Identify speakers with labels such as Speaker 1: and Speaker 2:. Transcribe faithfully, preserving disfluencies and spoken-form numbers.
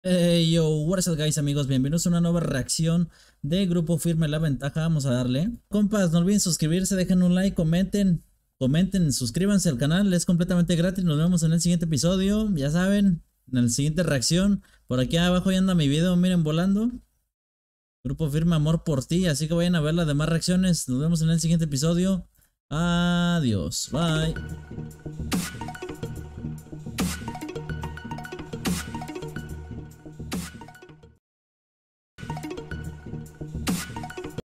Speaker 1: Hey yo, what is up guys amigos, bienvenidos a una nueva reacción de Grupo Firme La Ventaja. Vamos a darle. Compas, no olviden suscribirse, dejen un like, comenten, comenten, suscríbanse al canal, es completamente gratis. Nos vemos en el siguiente episodio, ya saben, en la siguiente reacción. Por aquí abajo ya anda mi video, miren, volando. Grupo Firme, amor por ti, así que vayan a ver las demás reacciones. Nos vemos en el siguiente episodio. Adiós, bye.